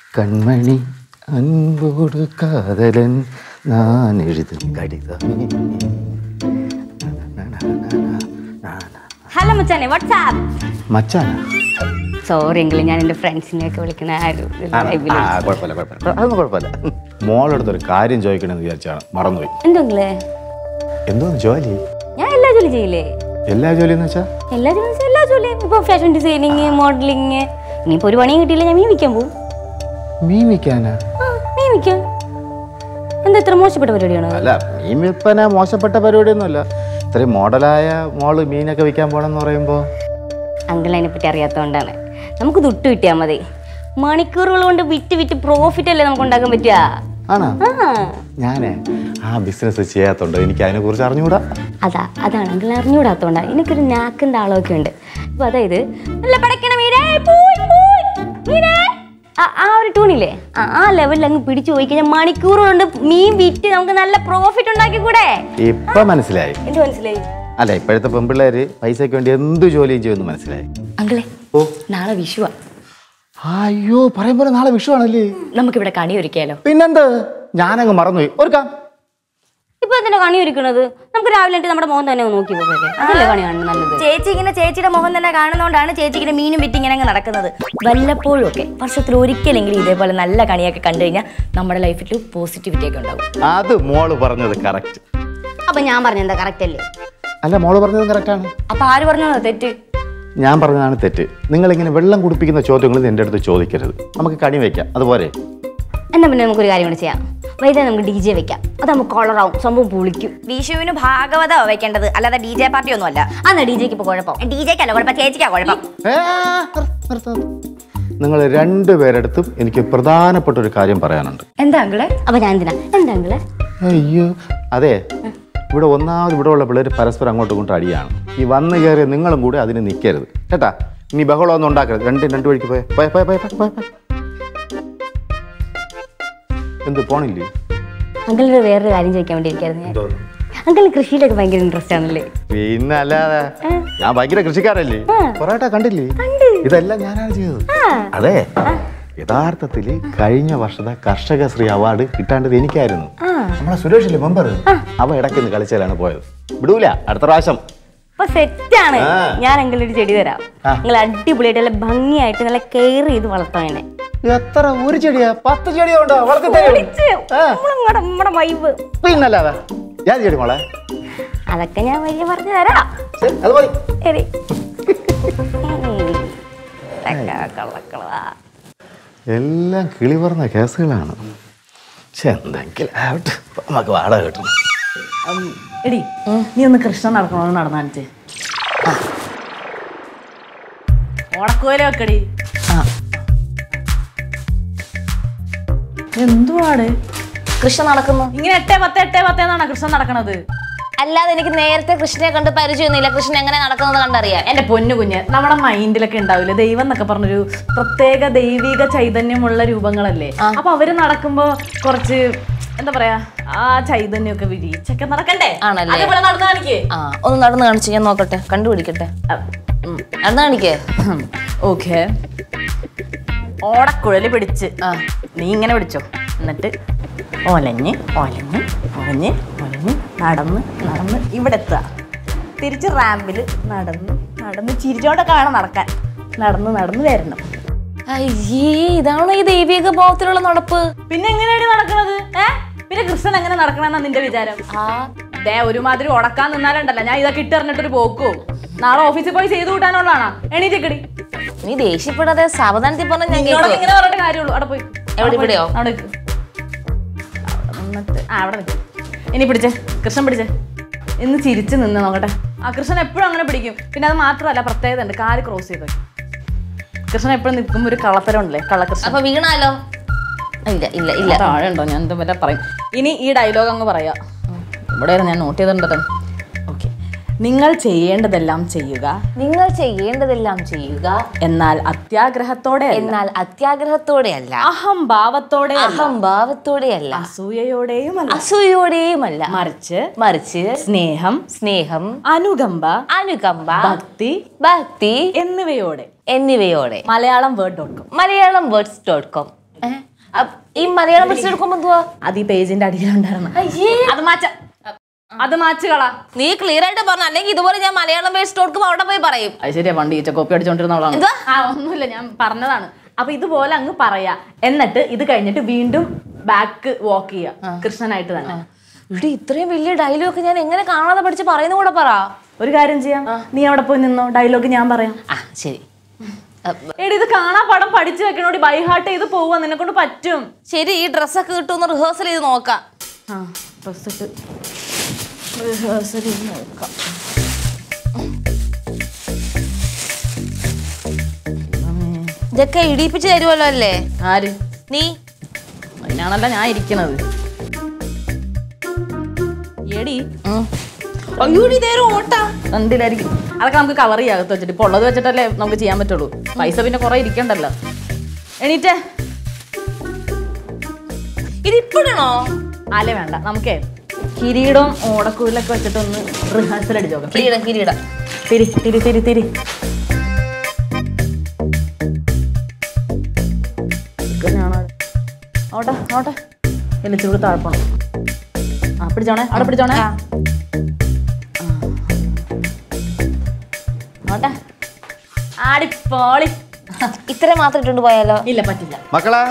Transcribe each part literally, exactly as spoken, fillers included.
കൺമണി അൻപോട് കാതലൻ ഞാൻ എഴുതും കടിതമേ. ഹലോ മച്ചാനെ, വാട്സ്ആപ്പ് മച്ചാനാ? സോറി എങ്കിലും ഞാൻ എൻ്റെ ഫ്രണ്ട്സിനെയൊക്കെ വിളിക്കുന്ന അതൊന്നും കുഴപ്പമില്ല. മോളെടുത്തൊരു കാര്യം ചോദിക്കണമെന്ന് വിചാരിച്ചാണ്, മറന്നുപോയി. എന്തെങ്കിലേ? എന്തോ ജോലി? ഞാൻ എല്ലാ ജോലി ചെയ്യില്ലേ? എല്ലാ ജോലിന്ന് വെച്ചാ? എല്ലാ ജോലി എല്ലാ ജോലിയും. ഇപ്പൊ ഫാഷൻ ഡിസൈനിങ്, മോഡലിങ്. ഇനിയിപ്പോ ഒരു പണിയും കിട്ടിയില്ല, ഞാൻ മീൻ വിൽക്കാൻ പോകും. മീൻ വിൽക്കാനാ? മീൻ വിൽക്കാൻ എന്താ ഇത്ര മോശപ്പെട്ട പരിപാടിയാണ്? അല്ല, മീൻ വിൽപ്പന മോശപ്പെട്ട പരിപാടിയൊന്നുമല്ല. ഇത്രയും മോഡലായ മോള് മീനൊക്കെ വിൽക്കാൻ പോണെന്ന് പറയുമ്പോ അങ്കിൾ അതിനെ പറ്റി അറിയാത്തതുകൊണ്ടാണ്. നമുക്ക് ദുട്ട് കിട്ടിയാൽ മതി. മണിക്കൂറുകൾ കൊണ്ട് വിറ്റ് വിറ്റ് പ്രോഫിറ്റ് അല്ലേ നമുക്ക് ഉണ്ടാക്കാൻ പറ്റുക. ആണോ? ഞാനേ ആ ബിസിനസ് ചെയ്യാത്തോണ്ട് എനിക്ക് അതിനെ കുറിച്ച് അറിഞ്ഞുകൂടാ. അതാ അതാണ് അങ്കിൾ അറിഞ്ഞുകൂടാത്തോണ്ടാ. എനിക്കൊരു നാക്കിൻ്റെ ആളൊക്കെ ഉണ്ട്. അപ്പൊ അതായത് നല്ല പടക്കണ മീനേ, മീനേ, ആ ഒരു ടൂണില്ലേ, ആ ലെവലിൽ അങ്ങ് പിടിച്ചു പോയി കഴിഞ്ഞാൽ മണിക്കൂറുകൊണ്ട് മീൻ വിറ്റ് നമുക്ക് നല്ല പ്രോഫിറ്റ് ഉണ്ടാക്കി കൂടെ. ഇപ്പൊ മനസ്സിലായി. എന്ത് മനസ്സിലായി? അല്ല, ഇപ്പോഴത്തെ പെൺപിള്ളേര് പൈസക്ക് വേണ്ടി എന്ത് ജോലിയും ചെയ്യുമെന്ന് മനസ്സിലായി. അങ്കിളെ, ഓ നാളെ വിഷുവാ. അയ്യോ, പറയുമ്പോൾ നാളെ വിഷു ആണല്ലേ? നമുക്കിവിടെ കണി ഒരുക്കിയാലോ? പിന്നെന്ത്, ഞാനങ്ങ് മറന്നുപോയി. ഒരുക്കാം. ഇപ്പൊ എന്തിനാ കണി ഒരുക്കുന്നത്? നമുക്ക് രാവിലെ നമ്മുടെ മുഖം തന്നെ നോക്കി പോകല്ലേ, അതല്ലേ കണി കാണുന്നത് നല്ലത്. ചേച്ചി ഇങ്ങനെ ചേച്ചിയുടെ മുഖം തന്നെ കാണുന്നതുകൊണ്ടാണ് ചേച്ചിക്ക് മീനും വിറ്റ് ഇങ്ങനെ നടക്കുന്നത്. വല്ലപ്പോഴും ഒക്കെ വർഷത്തിൽ ഒരിക്കലെങ്കിലും ഇതേപോലെ നല്ല കണിയൊക്കെ കണ്ടു കഴിഞ്ഞാൽ നമ്മുടെ ലൈഫിൽ പോസിറ്റിവിറ്റി ഒക്കെ ഉണ്ടാവും. അത് മോള് പറഞ്ഞത് കറക്റ്റ്. അപ്പൊ ഞാൻ പറഞ്ഞെന്താ കറക്റ്റ് അല്ലേ? അല്ല, മോള് പറഞ്ഞത് കറക്റ്റാണ്. അപ്പൊ ആര് പറഞ്ഞോ തെറ്റ്? ഞാൻ പറഞ്ഞതാണ് തെറ്റ്. നിങ്ങളിങ്ങനെ വെള്ളം കുടിപ്പിക്കുന്ന ചോദ്യങ്ങൾ എൻ്റെ അടുത്ത് ചോദിക്കരുത്. നമുക്ക് കണി വെക്കാം, അതുപോലെ. എന്നാ പിന്നെ നമുക്കൊരു കാര്യം കൂടെ ചെയ്യാം. വൈകുന്നേരം നമുക്ക് ഡി ജെ വെക്കാം. അത് നമുക്ക് കളറാവും, സംഭവം പൊളിക്കും. വിഷുവിന് ഭാഗവതമാണ് വെക്കേണ്ടത്, അല്ലാതെ ഡി ജെ പാർട്ടി ഒന്നും അല്ല. അന്ന് ഡി ജെക്ക് ഇപ്പൊ കുഴപ്പം. ഡി ജെക്കല്ല കുഴപ്പം, ചേച്ചിക്കാ കുഴപ്പം. നിങ്ങൾ രണ്ടുപേരെടുത്തും എനിക്ക് പ്രധാനപ്പെട്ട ഒരു കാര്യം പറയാനുണ്ട്. എന്താ അങ്കിളെ? അപ്പൊ ഞാൻ എന്തിനാ? എന്താ അങ്കിളെ? അയ്യോ, അതെ, ഇവിടെ ഒന്നാമത് ഇവിടെ ഉള്ള പിള്ളേർ പരസ്പരം അങ്ങോട്ടും ഇങ്ങോട്ടും അടിയാണ്. ഈ വന്നു കയറിയ നിങ്ങളും കൂടെ അതിന് നിൽക്കരുത് കേട്ടാ. ഇനി ബഹളമൊന്നും ഉണ്ടാക്കരുത്. രണ്ടും രണ്ടു വഴിക്ക് പോയ പോയ പോയ പോയ എന്ത് പോണില്ലേ? അങ്കിളിന് വേറൊരു കാര്യം ചോദിക്കാൻ വേണ്ടി ഇരിക്കായിരുന്നു ഞാൻ. അങ്കിളിന് കൃഷിയിലൊക്കെ ഭയങ്കര ഇൻട്രസ്റ്റ് ആണല്ലേ? പിന്നെ അല്ലാതെ, ഞാൻ ഭയങ്കര കൃഷിക്കാരല്ലേ. പൊറോട്ട കണ്ടില്ലേ? ഇതെല്ലാം ഞാനാണ് ചെയ്തത്. അതെ, യഥാർത്ഥത്തില് കഴിഞ്ഞ വർഷത്തെ കർഷകശ്രീ അവാർഡ് കിട്ടാണ്ടത് എനിക്കായിരുന്നു. നമ്മളെ സുരേഷില്ലേ മെമ്പർ, അവ ഇടയ്ക്ക് കളിച്ചാലാണ് പോയത്. വിടൂല, അടുത്ത പ്രാവശ്യം. സെറ്റാണ്. ഞാൻ അങ്കിളൊരു ചെടി തരാം. നിങ്ങൾ അടിപൊളിയായിട്ട് നല്ല ഭംഗിയായിട്ട് നല്ല കെയർ ചെയ്ത് വളർത്താനെ. എത്ര ഒരു ചെടിയാ? പത്ത് ചെടിയോ ഉണ്ടോ? പിന്നല്ലാതെ ഞാൻ ചെടി മോളെ, അതൊക്കെ ഞാൻ വഴി പറഞ്ഞു തരാം. എല്ലാം കിളി പറഞ്ഞ കേസുകളാണ്. എന്തെങ്കിലും നമുക്ക് വാടക കിട്ടും. എടി, നീ ഒന്ന് കൃഷ്ണൻ നടക്കണമെന്ന് നടന്നാണിച്ച് ഓടക്കോല വെക്കടി. എന്തുവാട് കൃഷ്ണൻ നടക്കുന്നു? ഇങ്ങനെ എട്ടേ പത്ത് എട്ടേ പത്തേന്നാണ് കൃഷ്ണൻ നടക്കണത്. അല്ലാതെ എനിക്ക് നേരത്തെ കൃഷ്ണനെ കണ്ട് പരിചയമൊന്നുമില്ല. കൃഷ്ണൻ എങ്ങനെ നടക്കുന്നത് കണ്ടറിയാം. എന്റെ പൊന്നു കുഞ്ഞ്, നമ്മുടെ മൈൻഡിലൊക്കെ ഉണ്ടാവില്ലേ ദൈവം എന്നൊക്കെ പറഞ്ഞൊരു പ്രത്യേക ദൈവിക ചൈതന്യമുള്ള രൂപങ്ങളല്ലേ. അപ്പൊ അവര് നടക്കുമ്പോ കുറച്ച് എന്താ പറയാ, ആ ചൈതന്യമൊക്കെ വിരിച്ചൊക്കെ നടക്കണ്ടേ? ആണല്ലേ? അതേപോലെ നടന്നു കാണിക്കേ. ആ, ഒന്ന് നടന്നു കാണിച്ചു, ഞാൻ നോക്കട്ടെ, കണ്ടുപിടിക്കട്ടെ. നടന്നു കാണിക്കേ. ഓക്കെ, ഓടക്കുഴല് പിടിച്ച് നീ ഇങ്ങനെ പിടിച്ചോ. എന്നിട്ട് ഒലഞ്ഞ് ഒലഞ്ഞ് ഒലഞ്ഞ് ഒലഞ്ഞ് നടന്ന് നടന്ന് ഇവിടെ എത്തുക. തിരിച്ച് റാമ്പില് നടന്ന് നടന്ന് ചിരിച്ചോണ്ടൊക്കെ വേണം നടക്കാൻ. നടന്ന് നടന്ന് വരണം. അയ്യേ, ഇതാണോ ഈ ദൈവിക ഭാവത്തിലുള്ള നടപ്പ്? പിന്നെ എങ്ങനെയാണ് നടക്കണത്? ഏഹ് പിന്നെ കൃഷ്ണൻ എങ്ങനെ നടക്കണമെന്നാ നിന്റെ വിചാരം? ആ ദേ ഒരുമാതിരി ഉടക്കാൻ നിന്നാലുണ്ടല്ലോ ഞാൻ ഇതൊക്കെ ഇട്ടെറിഞ്ഞിട്ടൊരു പോക്കോ. നാളെ ഓഫീസിൽ പോയി ചെയ്തു കൂട്ടാനുള്ളതാണോ? എണീറ്റേക്കടി. നീ ദേഷ്യപ്പെടാതെ സാവധാനത്തിൽ പറഞ്ഞ ഞാൻ ഇങ്ങനെ പറഞ്ഞിട്ട് കാര്യമുള്ളൂ. അവിടെ പോയി. എവിടെ? ഇവിടെയോ? അവിടെ നിന്നിട്ട് ആ അവിടെ നിൽക്കും. ഇനി പിടിച്ചേ, കൃഷ്ണൻ പിടിച്ചേ. ഇന്ന് ചിരിച്ച് നിന്ന് നോക്കട്ടെ. ആ കൃഷ്ണൻ എപ്പോഴും അങ്ങനെ പിടിക്കും. പിന്നെ അത് മാത്രമല്ല, പ്രത്യേകത ഉണ്ട്, കാല് ക്രോസ് ചെയ്ത് കൃഷ്ണൻ എപ്പോഴും നിൽക്കുമ്പോൾ ഒരു കള്ളത്തരം ഉണ്ടല്ലേ, കള്ളകൃഷ്ണൻ. അപ്പൊ വീണാലോ? ഇല്ല ഇല്ല ഇല്ല, താഴെ ഉണ്ടോ? ഞാൻ എന്താ വല്ല പറയും. ഇനി ഈ ഡയലോഗ് അങ്ങ് പറയാ. ഇവിടെ ഞാൻ നോട്ട് ചെയ്തിട്ടുണ്ട്. ഓക്കെ, നിങ്ങൾ ചെയ്യേണ്ടതെല്ലാം ചെയ്യുക, നിങ്ങൾ ചെയ്യേണ്ടതെല്ലാം ചെയ്യുക, എന്നാൽ അത്യാഗ്രഹത്തോടെ എന്നാൽ അത്യാഗ്രഹത്തോടെയല്ല, അഹംഭാവത്തോടെ അഹംഭാവത്തോടെയല്ല, അസൂയയോടെയും അസൂയയോടെയുമല്ല, മറിച്ച് മറിച്ച് സ്നേഹം സ്നേഹം അനുകമ്പ അനുകമ്പ ഭക്തി ഭക്തി എന്നിവയോടെ എന്നിവയോടെ Malayalam word dot com Malayalam words dot com ഈ മലയാളം പഠിച്ചെടുക്കുമ്പോ എന്തുവാ? അത് ഈ പേജിന്റെ അടിയിലുണ്ടായിരുന്നു. അത് മാച്ച അത് മാച്ചുകളാ. നീ ക്ലിയർ ആയിട്ട് പറഞ്ഞു, അല്ലെങ്കിൽ ഇതുപോലെ ഞാൻ മലയാളം പേജ് കൊടുക്കുമ്പോ അവിടെ പോയി പറയും. അത് ശരിയാ, പണ്ട് ഈച്ച കോപ്പി അടിച്ചോണ്ടിരുന്നവളാണ്. ആ ഒന്നുമില്ല, ഞാൻ പറഞ്ഞതാണ്. അപ്പൊ ഇതുപോലെ അങ്ങ് പറയാ, എന്നിട്ട് ഇത് കഴിഞ്ഞിട്ട് വീണ്ടും ബാക്ക് വാക്ക് ചെയ്യാ കൃഷ്ണനായിട്ട് തന്നെ. ഇവിടെ ഇത്രയും വലിയ ഡയലോഗ് ഞാൻ എങ്ങനെ കാണാതെ പഠിച്ച് പറയുന്ന കൂടെ പറ. ഒരു കാര്യം ചെയ്യാം, നീ അവിടെ പോയി നിന്നോ, ഡയലോഗ് ഞാൻ പറയാം. ആ ശരി. എടി ഇത് കാണാ പടം പഠിച്ചു വെക്കണോടി, ബൈ ഹാർട്ട് ചെയ്ത് പോവാ, നിന്നെ കൊണ്ട് പറ്റും. ശരി, ഈ ഡ്രസ്സൊക്കെ കിട്ടുമെന്ന് റിഹേഴ്സൽ ചെയ്ത് നോക്കാം. ആ ഡ്രസ് ഇട്ട് റിഹേഴ്സൽ ചെയ്ത് നോക്കാം. ഇതൊക്കെ ഇടിപ്പിച്ച് തരുമല്ലോ അല്ലേ? ആര്? നീ. അതിനാണല്ല ഞാൻ ഇരിക്കണത്. എടി എന്തിലായിരിക്കും അതൊക്കെ നമുക്ക് കവർ ചെയ്യാകത്ത് വെച്ചിട്ട്, ഇപ്പൊ ഉള്ളത് വെച്ചിട്ടല്ലേ നമുക്ക് ചെയ്യാൻ പറ്റുള്ളൂ. പൈസ പിന്നെ കുറെ ഇരിക്കണ്ടല്ലോ. എണീറ്റേ. ഇതിപ്പോഴാണോ? അല്ലേ വേണ്ട, നമുക്കേ കിരീടവും ഓടക്കുഴലൊക്കെ വെച്ചിട്ടൊന്ന് റിഹേഴ്സൽ അടിച്ചു നോക്കാം. കിരീടം കിരീടം തിരി തിരി തിരി തിരി ഓട്ടെ ഓട്ടെ എലിച്ചൂട് താഴ്പ്പണം. ആ പിടിച്ചോണേ, അവിടെ പിടിച്ചോണേ. ഓട്ടെ ആടിപ്പോളി. ഇത്ര മാത്രം ഇട്ടുകൊണ്ട് പോയാലോ? ഇല്ല പറ്റില്ല മക്കളാ.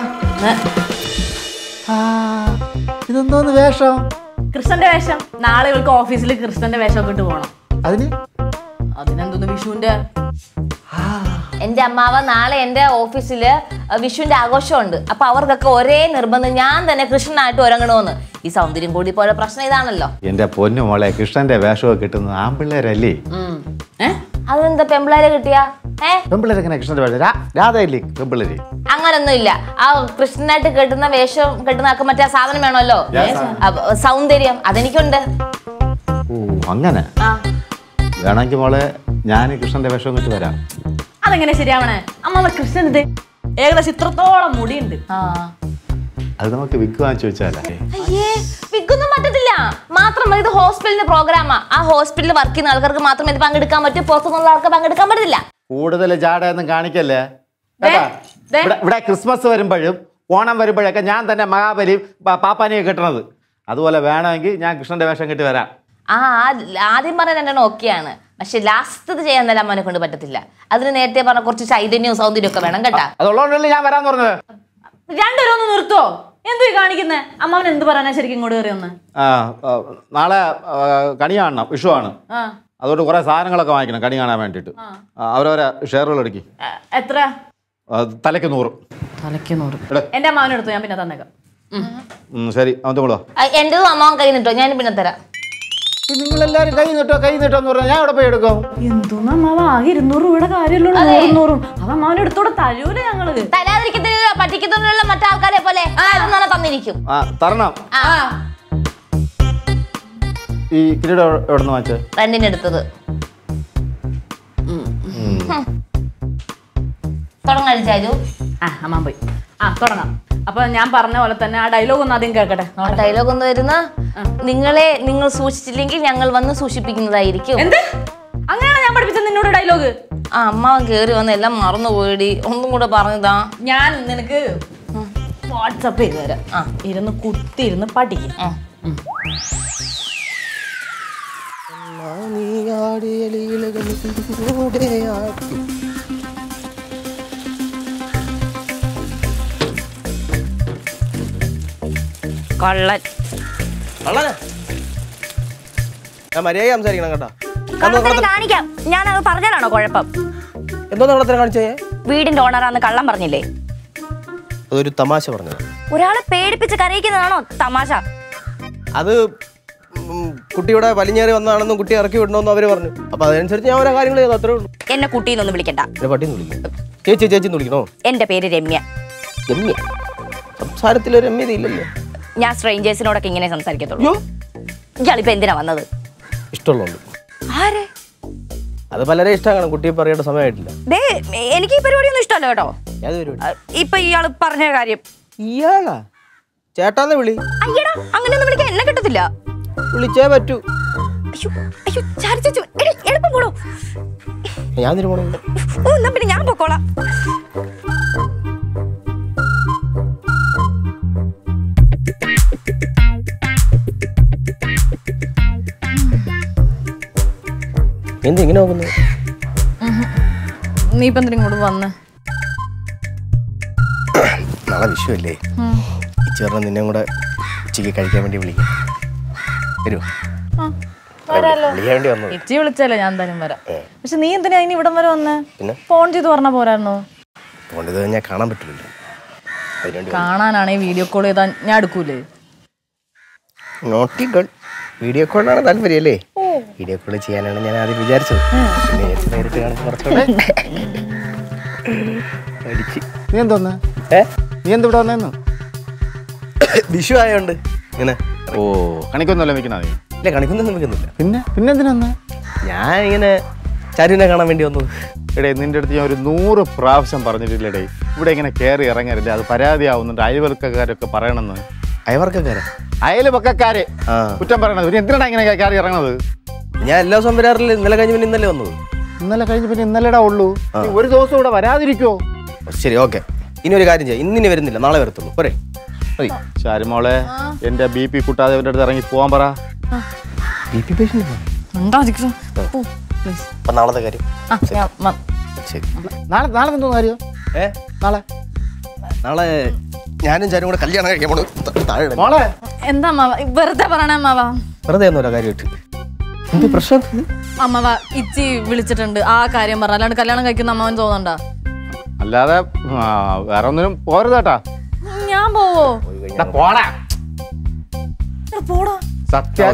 ഇതെന്തോന്ന് വേഷം? കൃഷ്ണന്റെ വേഷം. നാളെ ഇവൾക്ക് ഓഫീസിൽ കൃഷ്ണന്റെ വേഷമൊക്കെ ഇട്ട് പോണം. അതിന് അതിനെന്തോന്ന് വിഷുവിന്റെ. എന്റെ അമ്മാവ നാളെ എന്റെ ഓഫീസില് വിഷുവിന്റെ ആഘോഷമുണ്ട്. അപ്പൊ അവർക്കൊക്കെ ഒരേ നിർബന്ധം, ഞാൻ തന്നെ കൃഷ്ണനായിട്ട് ഒരുങ്ങണമെന്ന്. ഈ സൗന്ദര്യം കൂടി പോലെ പ്രശ്നം ഇതാണല്ലോ. എന്റെ പൊന്നു മോളെ, കൃഷ്ണന്റെ വേഷമൊക്കെ കിട്ടുന്നത് ആൺപിള്ളേരല്ലേ? അതെന്താ പെമ്പിളേരെ കിട്ടിയാ? ഏഹ് പെമ്പിള്ളേരെങ്ങനെ കൃഷ്ണന്റെ വേഷം? രാധയല്ലേ പെമ്പിള്ളേര്? അങ്ങനൊന്നും ഇല്ല. ആ കൃഷ്ണനായിട്ട് കെട്ടുന്ന വേഷം കെട്ടുന്ന മറ്റേ സാധനം വേണമല്ലോ, സൗന്ദര്യം. അതെനിക്കുണ്ട്. ഓ അങ്ങനെ. വേണമെങ്കിൽ മോളെ ഞാൻ കൃഷ്ണന്റെ വേഷം കിട്ടി വരാം. അതെങ്ങനെ ശരിയാവണേ? അമ്മ കൃഷ്ണൻ ഇത് ഏകദേശം ഇത്രത്തോളം മുടിയുണ്ട്. അത് നമുക്ക് വിഗ് വാങ്ങിച്ചു വെച്ചാലേ. അയ്യേ, വിഗൊന്നും പറ്റത്തില്ല. മാത്രമല്ല ഇത് ഹോസ്പിറ്റലിന്റെ പ്രോഗ്രാമാ. ആ ഹോസ്പിറ്റലിൽ വർക്ക് ചെയ്യുന്ന ആൾക്കാർക്ക് മാത്രമേ ഇത് പങ്കെടുക്കാൻ പറ്റൂ, പുറത്തുനിന്നുള്ള ആൾക്ക് പങ്കെടുക്കാൻ പറ്റില്ല. കൂടുതൽ ജാടയൊന്നും കാണിക്കല്ലേ. ഇവിടെ ക്രിസ്മസ് വരുമ്പോഴും ഓണം വരുമ്പോഴൊക്കെ ഞാൻ തന്നെ മഹാബലി പാപ്പാനെയൊക്കെ കെട്ടണത്. അതുപോലെ വേണമെങ്കിൽ ഞാൻ കൃഷ്ണന്റെ വേഷം കെട്ടി വരാം. ആ ആദ്യം പറഞ്ഞ രണ്ടെണ്ണം ഓക്കെയാണ്, പക്ഷെ ലാസ്റ്റ് ഇത് ചെയ്യാൻ തന്നെ അമ്മനെ കൊണ്ട് പറ്റത്തില്ല. അതിന് നേരത്തെ പറഞ്ഞ കുറച്ച് ചൈതന്യവും സൗന്ദര്യവും ഒക്കെ വേണം കേട്ടാ. അതുള്ളതുകൊണ്ടല്ലേ ഞാൻ വരാന്ന് പറഞ്ഞത്. രണ്ടുപേരും ഒന്ന് നിർത്തോ? എന്തു കാണിക്കുന്നേ? അമ്മാവൻ എന്ത് പറയാനാ ശരിക്കും ഇങ്ങോട്ട് കയറി ഒന്ന്? ആ നാളെ കണി കാണണം, വിഷു ആണ്. അതുകൊണ്ട് കുറെ സാധനങ്ങളൊക്കെ വാങ്ങിക്കണം കണി കാണാൻ വേണ്ടിട്ട്. അവരവരെ ഷെയറുകൾ എടുക്കി. എത്ര? തലയ്ക്ക് നൂറ്. തലയ്ക്ക് നൂറ് എന്റെ അമ്മാവനെടുത്തു, ഞാൻ പിന്നെ തന്നേക്കാം. ശരി, അവൻ എന്റേതും അമ്മാവൻ കൈ നിട്ടോ, ഞാൻ പിന്നെ തരാം. നിങ്ങളെല്ലാരും കൈ നിട്ടോ കൈ നിട്ടോ എന്ന് പറഞ്ഞാൽ ഞാൻ അവിടെ പോയി എടുക്കും. എന്തോന്ന് അമ്മാവ, ആകെ ഇരുന്നൂറ് രൂപയുടെ കാര്യമല്ലോ. നൂറും അത് അമ്മാവനെ എടുത്തോടെ തരൂല ഞങ്ങള്. തരാതിരിക്കത്തില്ല, പറ്റിക്കത്തില്ല. മറ്റാൾക്കാരെ പോലെ തന്നിരിക്കും. തരണം. ഈ കിരീടം എവിടെ നിന്ന് വാങ്ങിച്ചത്? ഫ്രണ്ടിനെടുത്തത്. തുടങ്ങാൻ ആ അമ്മാൻ പോയി. ആ തുടങ്ങാം. അപ്പൊ ഞാൻ പറഞ്ഞ പോലെ തന്നെ ആ ഡയലോഗ് ഒന്ന് ആദ്യം കേൾക്കട്ടെ. ആ ഡയലോഗ് ഒന്ന് വരുന്ന, നിങ്ങളെ നിങ്ങൾ സൂക്ഷിച്ചില്ലെങ്കിൽ ഞങ്ങൾ വന്ന് സൂക്ഷിപ്പിക്കുന്നതായിരിക്കും. എന്ത്? അങ്ങനെയാണ് ഞാൻ പഠിപ്പിച്ചത് നിന്നോട് ഡയലോഗ്? ആ അമ്മാവൻ കേറി വന്ന് എല്ലാം മറന്നു പോയിടി, ഒന്നും കൂടെ പറഞ്ഞതാ. ഞാൻ നിനക്ക് വാട്സപ്പ് ചെയ്ത് തരാം. ആ ഇരുന്ന് കുത്തി ഇരുന്ന് പഠിക്കും. കള്ളൻ. കള്ളനാ? ഞാൻ മര്യാദ സംസാരിക്കണം കേട്ടോ. കാണിക്കാം. ഞാൻ അത് പറഞ്ഞാലാണോ കുഴപ്പം? എന്തോ കള്ളത്തിനെ കാണിച്ചേ? വീടിന്റെ ഓണറാന്ന് കള്ളം പറഞ്ഞില്ലേ? അതൊരു തമാശ പറഞ്ഞത്. ഒരാളെ പേടിപ്പിച്ച് കരയിക്കുന്നതാണോ തമാശ? അത് കുട്ടിയുടെ വലിഞ്ഞേറി വന്നതാണെന്നും കുട്ടി ഇറക്കി വിടണമെന്നും അവര് പറഞ്ഞു. അപ്പൊ അതനുസരിച്ച് ഞാൻ ഓരോ കാര്യങ്ങൾ ചെയ്തു, അത്രേ ഉള്ളൂ. എന്നെ കുട്ടീന്നൊന്നും വിളിക്കണ്ട. പട്ടിന്ന് വിളിക്കും. ചേച്ചി ചേച്ചി വിളിക്കണോ? എന്റെ പേര് രമ്യ. രമ്യ? സംസാരത്തിലൊരു രമ്യത ഇല്ലല്ലോ. ഞാൻ സ്ട്രേഞ്ചേഴ്സിനോടൊക്കെ ഇങ്ങനെ സംസാരിക്കത്തുള്ളൂ. ഇയാളിപ്പോ എന്തിനാ വന്നത്? ഇഷ്ടമുള്ളതുകൊണ്ട്. ആരെ? അത് പലരെ ഇഷ്ടമാണ്. കുട്ടിയെ പറയേണ്ട സമയമായിട്ടില്ല. എനിക്ക് ഈ പരിപാടിയൊന്നും ഇഷ്ടമല്ല കേട്ടോ. ഏത് പരിപാടി? ഇപ്പൊ ഇയാള് പറഞ്ഞ കാര്യം. ഇയാളാ? ചേട്ടാന്ന് വിളി. അയ്യടാ, അങ്ങനെയൊന്നും വിളിക്കാൻ എന്നെ കിട്ടത്തില്ല. വിളിച്ചേ പറ്റൂ. എളുപ്പം പോടോ. ഞാൻ പിന്നെ ഞാൻ പൊക്കോളാം. എന്ത് ഇങ്ങനെ നോക്കുന്നു? നീ ഇപ്പൊ എന്തിനും ഇങ്ങോട്ട് വന്ന്? നാളെ വിഷു അല്ലേ? ഇച്ചേർന്ന് നിന്നെ കൂടെ ഉച്ചയ്ക്ക് കഴിക്കാൻ വേണ്ടി വിളിക്കാം. വരുമോ? വിളിക്കാൻ വേണ്ടി വന്നത്. ഇച്ചി വിളിച്ചല്ലേ ഞാൻ എന്തായാലും വരാം. പക്ഷെ നീ എന്തിനാ ഇനി ഇവിടം വരെ വന്ന്? പിന്നെ ഫോൺ ചെയ്ത് പറഞ്ഞാ പോരായിരുന്നോ? പോണ്ടത് ഞാൻ കാണാൻ പറ്റില്ല. കാണാനാണെങ്കിൽ വീഡിയോ കോൾ ചെയ്താൽ ഞാൻ എടുക്കൂലേ? Naughty girl. വീഡിയോ കോളാണ് താല്പര്യം അല്ലേ? വീഡിയോ കോൾ ചെയ്യാനാണ് ഞാൻ ആദ്യം വിചാരിച്ചത്. പിന്നെ നേരിട്ട് കാണാൻ കുറച്ചുകൂടെ നീ എന്തോന്ന്? ഏ നീ എന്ത് ഇവിടെ വന്നേന്ന്? വിഷു ആയോണ്ട് ഇങ്ങനെ. ഓ കണിക്കൊന്നുമല്ല വെക്കണ നീ? ഇല്ല, കണിക്കൊന്നും വെക്കുന്നില്ല. പിന്നെ പിന്നെ എന്തിനാ? ഞാൻ ഇങ്ങനെ ചാരുവിനെ കാണാൻ വേണ്ടി വന്നു. എടേ നിന്റെ അടുത്ത് ഞാൻ ഒരു നൂറ് പ്രാവശ്യം പറഞ്ഞിട്ടില്ലടേ ഇവിടെ ഇങ്ങനെ കയറി ഇറങ്ങരുത്, അത് പരാതിയാവുന്നുണ്ട്, അയൽവർക്കക്കാരൊക്കെ പറയണമെന്ന്. അയൽവർക്കക്കാരെ? അയൽപക്കക്കാരെ കുറ്റം പറയണത്. പിന്നെ എന്തിനാണ് ഇങ്ങനെ കയറി ഇറങ്ങണത്? ഞാൻ എല്ലാ ദിവസവും വരാറില്ല. ഇന്നലെ കഴിഞ്ഞ് പിന്നെ ഇന്നലെ വന്നത്. ഇന്നലെ കഴിഞ്ഞ് പിന്നെ ഇന്നലെടാ ഉള്ളൂ. ഒരു ദിവസം ഇവിടെ വരാതിരിക്കോ? ശരി, ഓക്കെ. ഇനി ഒരു കാര്യം ചെയ്യാം. ഇന്നിനി വരുന്നില്ല, നാളെ വരത്തുള്ളൂ. പോരെ? ശാരിമോളെ, എന്റെ ബി പി കൂട്ടാതെ അവരുടെ അടുത്ത് ഇറങ്ങി പോവാൻ പറ. ബി പി പേഷ്യന്റ് നാളത്തെ കാര്യം. ശരി, നാളെ നാളെ എന്തോ കാര്യം? ഏ നാളെ നാളെ ഞാനും ചാരും കൂടെ കല്യാണം കഴിക്കാൻ പോണു. താഴെ മോളെ എന്താ അമ്മാവ വെറുതെ പറയണേ അമ്മാവ? വെറുതെ ഒന്നുമില്ല, കാര്യമായിട്ട്. എന്ത് പ്രശ്നം? അമ്മാവ ഇച്ചി വിളിച്ചിട്ടുണ്ട്, ആ കാര്യം പറഞ്ഞ, അല്ലാണ്ട് കല്യാണം കഴിക്കുന്ന അമ്മാവൻ തോന്നണ്ട. അല്ലാതെ വേറെ ഒന്നിനും പോരുതേട്ടാ. ഞാൻ പോവോ? പോടാ പോടാ. സത്യം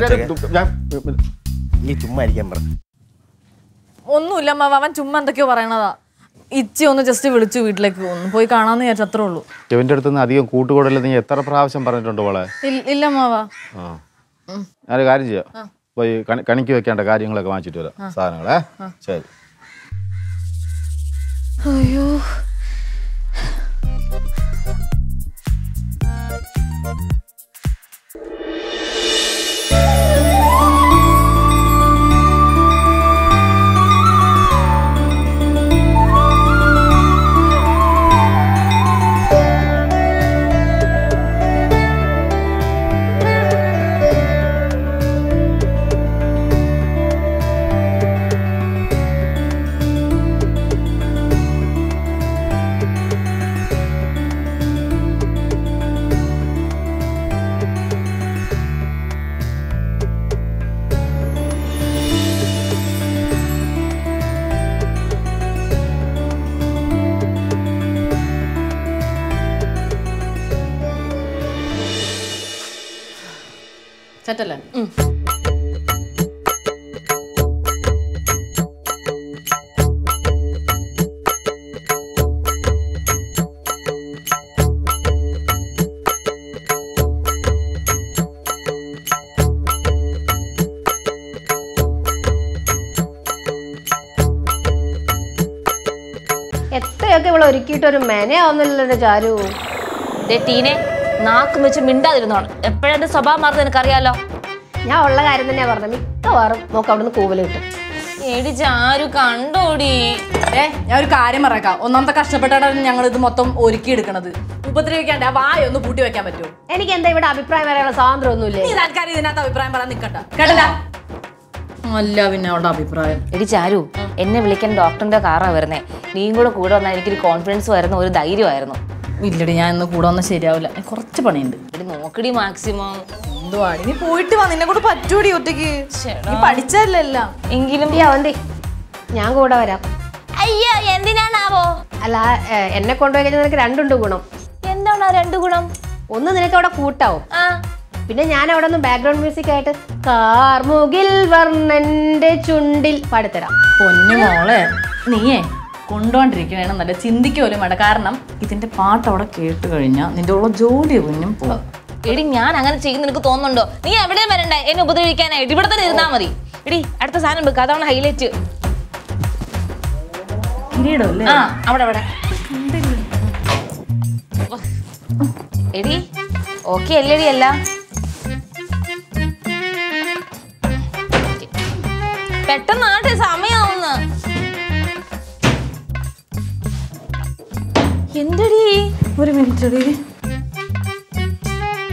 ഈ ചുമ്മാ ഇരിക്കാൻ പറ. ഒന്നുമില്ല അമ്മാവ, അവൻ ചുമ്മാ എന്തൊക്കെയോ പറയണതാ. ഇച്ചി ഒന്ന് ജസ്റ്റ് വിളിച്ചു വീട്ടിലേക്ക് ഒന്ന് പോയി കാണാന്ന് വിചാരിച്ചു, അത്രേ ഉള്ളൂ. ഇവന്റെ അടുത്ത് അധികം കൂട്ടുകൂടല്ല. നീ എത്ര പ്രാവശ്യം പറഞ്ഞിട്ടുണ്ട് മോളെ? ഇല്ല അമ്മാവ. ആ ഞാനൊരു കാര്യം ചെയ്യാം, പോയി കണിക്ക് വെക്കേണ്ട കാര്യങ്ങളൊക്കെ വാങ്ങിച്ചിട്ട് വരാം, സാധനങ്ങളെ. ശരി. അയ്യോ സെറ്റല്ലേ? എത്രയൊക്കെ ഇവിടെ ഒരുക്കിയിട്ടൊരു മെനയാവുന്നില്ലല്ലോ ചാരു. ടീനെ നാക്കും വെച്ച് മിണ്ടാതിരുന്നോണം. എപ്പോഴെന്റെ സ്വഭാവം മാറുന്നത് എനിക്കറിയാലോ. ഞാൻ ഉള്ള കാര്യം തന്നെയാ പറഞ്ഞത്. മിക്കവാറും നോക്ക് അവിടുന്ന് കൂവല് കിട്ടും. എടി ചാരു കണ്ടോടി. ഏ ഞാൻ ഒരു കാര്യം പറയാം, ഒന്നാമത്തെ കഷ്ടപ്പെട്ടാണ് ഞങ്ങൾ ഇത് മൊത്തം ഒരുക്കി എടുക്കണത്. ഉപദ്രവിക്കാണ്ട് ആ വായ ഒന്ന് പൂട്ടി വെക്കാൻ പറ്റുമോ? എനിക്ക് എന്താ ഇവിടെ അഭിപ്രായം പറയാനുള്ള സ്വാതന്ത്ര്യം ഒന്നുമില്ലേ? നീ തൽക്കാലം ഇതിനകത്ത് അഭിപ്രായം പറയാൻ നിക്കണ്ട, കേട്ടല്ല? അല്ല പിന്നെ അവളുടെ അഭിപ്രായം. എടി ചാരു, എന്നെ വിളിക്കാൻ ഡോക്ടറിന്റെ കാറാ വരുന്നേ. നീയും കൂടെ കൂടെ വന്നാൽ എനിക്കൊരു കോൺഫിഡൻസ് വരുന്ന ഒരു ധൈര്യമായിരുന്നു. ഇല്ലടി, ഞാൻ ഇന്ന് കൂടെ വന്നാൽ ശരിയാവില്ല, കുറച്ച് പണിയുണ്ട്. എടി നോക്കടി മാക്സിമം. എന്തുവാടി നീ പോയിട്ട് വാ, നിന്നെ കൂടെ പറ്റൂടി ഒറ്റയ്ക്ക്? നീ പഠിച്ചല്ല എങ്കിലും ഞാൻ കൂടെ വരാം. അയ്യോ എന്തിനാണാവോ? അല്ല, എന്നെ കൊണ്ടുപോയി കഴിഞ്ഞാൽ നിനക്ക് രണ്ടുണ്ട് ഗുണം. എന്താണ് ആ രണ്ട് ഗുണം? ഒന്ന്, നിനക്ക് അവിടെ കൂട്ടാവും. ആ പിന്നെ ഞാൻ അവിടെ ഒന്ന് ബാക്ക്ഗ്രൗണ്ട് മ്യൂസിക് ആയിട്ട് കാർമുകിൽ വർണ്ണന്റെ ചുണ്ടിൽ പാടിത്തരാം. പൊന്നു മോളെ, നീയേ കൊണ്ടുപോണ്ടിരിക്കണ നല്ല ചിന്തിക്ക് പോലും വേണ്ട. കാരണം ഇതിന്റെ പാട്ട് അവിടെ കേട്ട് കഴിഞ്ഞാൽ നിന്റെ ഉള്ള ജോലി കുഞ്ഞും പോകും. എടി ഞാൻ അങ്ങനെ ചെയ്യുന്ന എനിക്ക് തോന്നുന്നുണ്ടോ? നീ എവിടെയും വരണ്ടേ എന്നെ ഉപദ്രവിക്കാനായിട്ട്? ഇവിടെ തന്നെ ഇരുന്നാ മതി. എടി അടുത്ത സാധനം വെക്കുക, അതാണ് ഹൈലൈറ്റ്. കിരീടം അല്ലേ? ആ അവിടെ അവിടെ. എടി ഓക്കെ അല്ലേടി? അല്ല പെട്ടെന്നാട്ടെ, സമയാവുന്ന. എന്തടി? ഒരു മിനിറ്റ് എടി.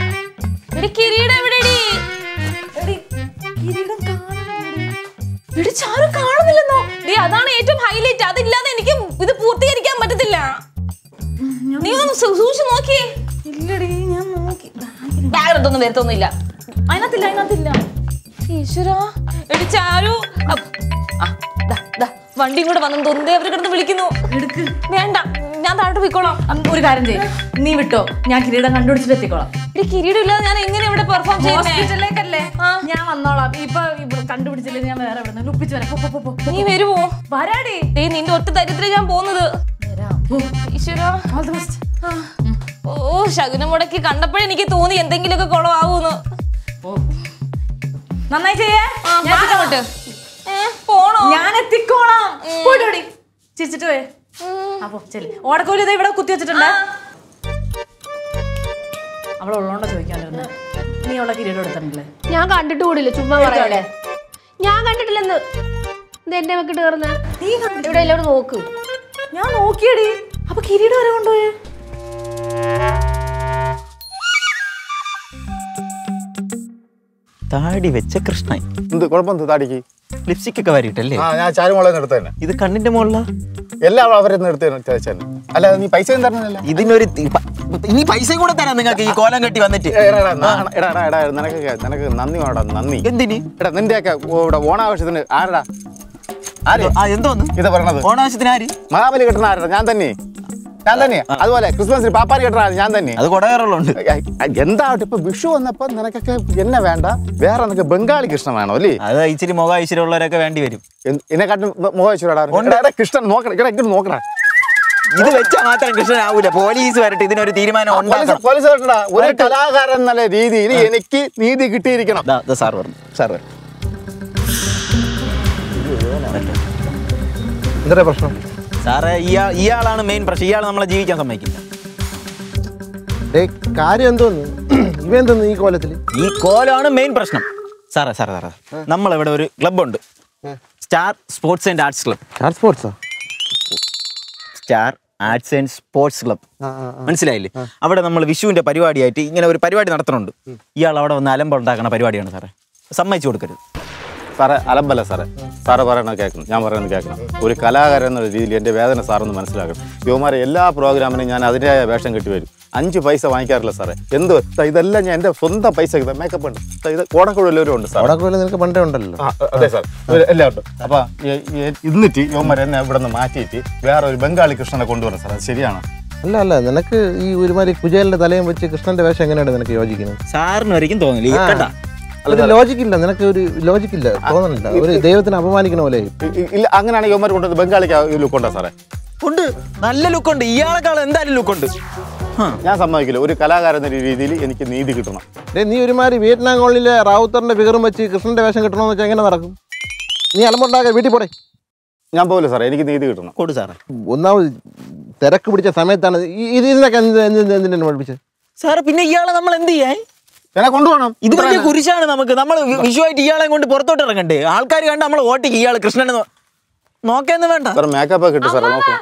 എടി കിരീടം എവിടെടി? കിരീടം കാണാൻ. എടി ചാരു കാണുന്നില്ലെന്നോ? ദേ അതാണ് ഏറ്റവും ഹൈലൈറ്റ്. അതില്ലാതെ എനിക്ക് ഇത് പൂർത്തീകരിക്കാൻ പറ്റത്തില്ല. നീ ഒന്ന് സൂക്ഷിച്ച് നോക്കിയേ. ഇല്ലടി ഞാൻ നോക്കി. ബാഗിനകത്തൊന്നും വരത്തൊന്നുമില്ല. അതിനകത്തില്ല അതിനകത്തില്ല. ഈശ്വരാ എടി ചാരു. വണ്ടിയും കൂടെ വന്നു തോന്നുന്നേ. അവർ കിടന്ന് വിളിക്കുന്നു. എടുക്ക്. വേണ്ട ഞാൻ താഴോട്ട് പോയിക്കോളാം. ഒരു കാര്യം ചെയ്യും, നീ വിട്ടോ, ഞാൻ കിരീടം കണ്ടുപിടിച്ചിട്ട് എത്തിക്കോളാം. ഒരു കിരീടം ഇല്ലാതെ ഞാൻ എങ്ങനെ ഇവിടെ പെർഫോം ഹോസ്പിറ്റലിലേക്കല്ലേ ഞാൻ വന്നോളാം. ഇപ്പൊ ഇവിടെ കണ്ടുപിടിച്ചില്ലേ ഞാൻ വേറെ എവിടെ ഒപ്പിച്ച് വരാം. നീ വരുമോ? വരാടി. ദേ നിന്റെ ഒറ്റ തരത്തില് ഞാൻ പോകുന്നത്. ഈശ്വരാ. ഓ ശകുനം മുടക്കി കണ്ടപ്പോഴേ എനിക്ക് തോന്നി എന്തെങ്കിലുമൊക്കെ കുളമാവൂന്ന്. നന്നായി ചെയ്യേ. പോണോ? ഞാൻ എത്തിക്കോളാം. പോയിട്ടോടി ചിരിച്ചിട്ട് പോയേ. അപ്പൊ ശരി. ഓടക്കോലി ഇവിടെ കുത്തി വെച്ചിട്ടുണ്ട്. അവളുള്ളോണ്ടോ ചോദിക്കാണ്ടിരുന്നത്. നീ അവളെ കിരീടം എടുത്തിട്ടില്ലേ? ഞാൻ കണ്ടിട്ട് കൂടില്ല, ചുമ്മാ പറയാല്ലേ. ഞാൻ കണ്ടിട്ടില്ലെന്ന്. ഇത് എന്റെ വെക്കിട്ട് കയറുന്ന ഇവിടെ എല്ലാവരും നോക്ക്. ഞാൻ നോക്കിയടി. അപ്പൊ കിരീടം വരെ കൊണ്ടുപോയേ. താടി വെച്ച കൃഷ്ണൻ. എന്ത് കുഴപ്പം താടിക്ക്? ലിപ്സ്റ്റിക് ഒക്കെ വരിട്ടല്ലേ? ആ ഞാൻ ചാരുമോളെ എടുത്തു തന്നെ. ഇത് കണ്ണിന്റെ മുകളിലാ? എല്ലാം അവരെന്ന് എടുത്തു. അല്ല നീ പൈസ തരണല്ല. ഇതിനൊരു ഇനി പൈസ കൂടെ തരാം നിങ്ങൾക്ക് ഈ കോലം കെട്ടി വന്നിട്ട്. നിനക്ക് നിനക്ക് നന്ദി വേണം. നന്ദി എന്തിന്? എടാ നിന്റെയൊക്കെ ഇവിടെ ഓണാവശ്യത്തിന് ആരടാ? ആര്? ആ എന്തോന്ന് ഇത് പറയണത്? ഓണാവശ്യത്തിന് ആര്? മഹാബലി കെട്ടണ ആരടാ? ഞാൻ തന്നെ ഞാൻ തന്നെ. അതുപോലെ ക്രിസ്മസിന് പാപ്പാരി കെട്ടണ ഞാൻ തന്നെ. അത് കൊടകേറുള്ളുണ്ട്. എന്താവട്ടെ ഇപ്പൊ വിഷു വന്നപ്പോ നിനക്കൊക്കെ എന്നെ വേണ്ട, വേറെ നിനക്ക് ബംഗാളി കൃഷ്ണൻ വേണോ അല്ലേ? അത് ഇച്ചിരി മുഖ ഐശ്വര്യം ഉള്ളവരൊക്കെ വേണ്ടി വരും. എന്നെക്കാട്ടും മുഖേശ്വരാ കൃഷ്ണൻ. നോക്കണം ഇങ്ങോട്ട് നോക്കണ. ഇത് വെച്ചാൽ മാത്രം കൃഷ്ണൻ ആവൂല. പോലീസ് വരട്ടെ ഇതിനൊരു തീരുമാനം ഉണ്ടാക്കണം. പോലീസ് വരട്ടാ. ഒരു കലാകാരൻ എന്നുള്ള രീതിയിൽ എനിക്ക് നീതി കിട്ടിയിരിക്കണം. സാർ പറഞ്ഞു. സാർ പറഞ്ഞു. എന്താ പ്രശ്നം സാറേ? ഇയാ ഇയാളാണ് മെയിൻ പ്രശ്നം. ഇയാൾ നമ്മളെ ജീവിക്കാൻ സമ്മതിക്കില്ല. കാര്യം എന്തോന്ന് ഇവ എന്തോന്ന് ഈ കോലത്തില്? ഈ കോലമാണ് മെയിൻ പ്രശ്നം. സാറേ സാറേ സാറേ നമ്മളിവിടെ ഒരു ക്ലബ്ബുണ്ട്, Star Sports and Arts Club. Star സ്പോർട്സാ? Star Arts and Sports Club മനസ്സിലായില്ലേ? അവിടെ നമ്മൾ വിഷുവിന്റെ പരിപാടിയായിട്ട് ഇങ്ങനെ ഒരു പരിപാടി നടത്തുന്നുണ്ട്. ഇയാൾ അവിടെ വന്ന് അലമ്പുണ്ടാക്കുന്ന പരിപാടിയാണ് സാറേ. സമ്മതിച്ചു കൊടുക്കരുത് സാറേ. അലമ്പല്ല സാറേ. സാറ് പറയണത് കേൾക്കണം, ഞാൻ പറയുന്നത് കേൾക്കണം. ഒരു കലാകാരൻ എന്നുള്ള രീതിയിൽ എൻ്റെ വേദന സാറൊന്ന് മനസ്സിലാക്കണം. യുവമാരെ എല്ലാ പ്രോഗ്രാമിനും ഞാൻ അതിൻ്റെതായ വേഷം കെട്ടി വരും. അഞ്ച് പൈസ വാങ്ങിക്കാറില്ല സാറേ. എന്തോ ഇതെല്ലാം ഞാൻ എൻ്റെ സ്വന്തം പൈസ മേക്കപ്പ് ഉണ്ട്. ഇത് കോടക്കുഴ എല്ലാവരും ഉണ്ട് സാർ. കോടക്കുഴ നിനക്ക് പണ്ടേ ഉണ്ടല്ലോ. അതെ സാർ, എല്ലാം ഉണ്ട്. അപ്പൊ ഇന്നിട്ട് യുവമാരെ എന്നെ ഇവിടെ നിന്ന് മാറ്റിയിട്ട് വേറെ ഒരു ബംഗാളി കൃഷ്ണനെ കൊണ്ടുവരണം സാർ. അത് ശരിയാണോ? അല്ല അല്ല നിനക്ക് ഈ ഒരുമാതിരി കുചേലിന്റെ തലയും വെച്ച് കൃഷ്ണന്റെ വേഷം എങ്ങനെയാണ് നിനക്ക് യോജിക്കുന്നത്? സാറിന് ഒരിക്കലും തോന്നില്ല. ഒരു ലോജിക്കില്ല, നിനക്ക് ഒരു ലോജിക്കില്ല, തോന്നുന്നില്ല. ഒരു ദൈവത്തിനെ അപമാനിക്കണ പോലെ. ഇല്ല, അങ്ങനെയാണ് യുവമാർ കൊണ്ടുവന്നത്. ബംഗാളിക്ക് ലുക്ക് ഉണ്ടോ സാറേ? ഉണ്ട്, നല്ല ലുക്കുണ്ട്. ഇയാളെക്കാളും എന്തായാലും ലുക്കുണ്ട്. ഞാൻ സമ്മതിക്കില്ല. ഒരു കലാകാരൻ എന്ന രീതിയിൽ എനിക്ക് നീതി കിട്ടണം. നീ ഒരുമാതിരി വിയറ്റ്നാം കോളനിയിലെ റാവുത്തറിന്റെ ഫിഗറും വെച്ച് കൃഷ്ണന്റെ വേഷം കിട്ടണമെന്ന് വെച്ചാൽ എങ്ങനെ നടക്കും? നീ അലമ്പുണ്ടാക്കാൻ വീട്ടിൽ പോടെ. ഞാൻ പോകില്ല സാറേ, എനിക്ക് നീതി കിട്ടണം. കൊടു സാറേ. ഒന്നാമത് തിരക്ക് പിടിച്ച സമയത്താണ് ഇതിനൊക്കെ എന്തിനാണ് പഠിപ്പിച്ചത് സാറ്? പിന്നെ ഇയാളെ നമ്മൾ എന്ത് ചെയ്യാൻ? എന്നെ കൊണ്ടുപോകണം. ഇത് വലിയ കുരിശാണ് നമുക്ക്. നമ്മൾ വിഷുവായിട്ട് ഇയാളെ കൊണ്ട് പുറത്തോട്ട് ഇറങ്ങണ്ടേ? ആൾക്കാർ കണ്ട് നമ്മൾ ഓട്ടിക്ക് ഇയാൾ കൃഷ്ണനെ നോക്കേന്ന് വേണ്ട. സാർ മേക്കപ്പ് ഒക്കെ കിട്ടും സാറേ, നോക്കാം.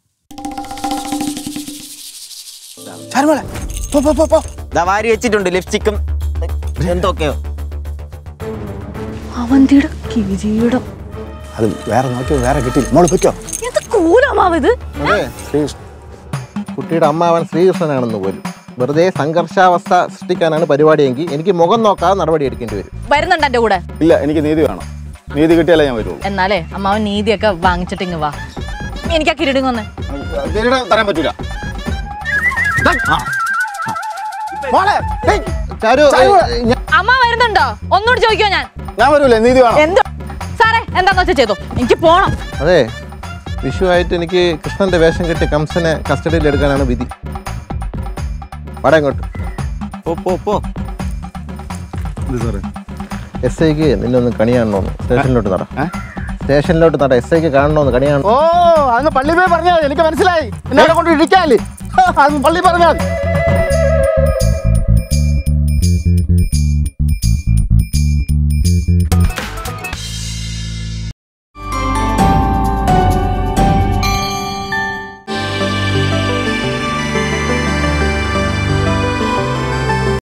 വാരി വെച്ചിട്ടുണ്ട് ലിപ്സ്റ്റിക്കും എന്തൊക്കെയോ. അവന്തിയുടെ കിരീടം അത് വേറെ നോക്കിയോ, വേറെ കിട്ടി. മോള് പറ്റോ? എന്ത് കൂലമാവത്? കുട്ടിയുടെ അമ്മാവൻ ശ്രീകൃഷ്ണനാണെന്ന് പോലും. വെറുതെ സംഘർഷാവസ്ഥ സൃഷ്ടിക്കാനാണ് പരിപാടിയെങ്കിൽ എനിക്ക് മുഖം നോക്കാതെ നടപടി എടുക്കേണ്ടി വരും. വരുന്നുണ്ട് എന്റെ കൂടെ? ഇല്ല, എനിക്ക് നീതി വേണം. നീതി കിട്ടിയാലേ ഞാൻ വരുള്ളൂ. എന്നാലേ അമ്മാവൻ നീതിയൊക്കെ വാങ്ങിച്ചിട്ട് ഇങ്ങ് വാ. എനിക്ക് ആ കിരീടം വന്നേ. കിരീടം തരാൻ പറ്റൂല. അമ്മ വരുന്നുണ്ടോ? ഒന്നുകൂടി ചോദിക്കോ? ഞാൻ ഞാൻ വരൂലേ? നീതി വേണം. എന്താ സാറേ? എന്താന്ന് വെച്ചാൽ ചെയ്തോ, എനിക്ക് പോണം. അതെ, വിഷുവായിട്ട് എനിക്ക് കൃഷ്ണന്റെ വേഷം കെട്ടി കംസനെ കസ്റ്റഡിയിൽ എടുക്കാനാണ് വിധി. വട ഇങ്ങോട്ട്. എസ് ഐക്ക് നിന്നെ ഒന്ന് കണി കാണണോന്ന്. സ്റ്റേഷനിലോട്ട് നട. സ്റ്റേഷനിലോട്ട് നട. എസ് ഐക്ക് കാണണോന്ന്, കണി കാണണം. ഓ, അങ്ങ് പള്ളി പോയി പറഞ്ഞാൽ എനിക്ക് മനസ്സിലായി. എന്നെ കൊണ്ട് ഇടിക്കാല്ലേ? അത് പള്ളി പറഞ്ഞാൽ